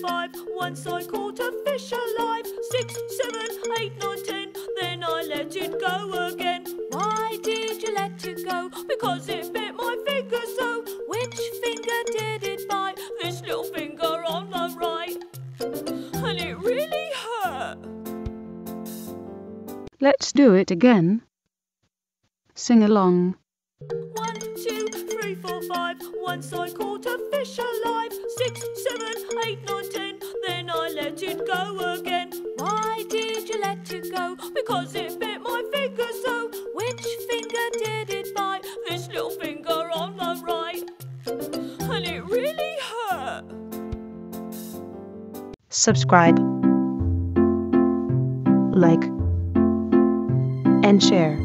5. Once I caught a fish alive. 6, 7, 8, 9, 10. Then I let it go again. Why did you let it go? Because it bit my finger so. Which finger did it bite? This little finger on the right. And it really hurt. Let's do it again. Sing along. 1, 2, 3, 4, 5. Once I caught a fish alive. 6, 7, 8, 9, 10. Then I let it go again. Why did you let it go? Because it bit my finger so. Which finger did it bite? This little finger on the right. And it really hurt. Subscribe, like, and share.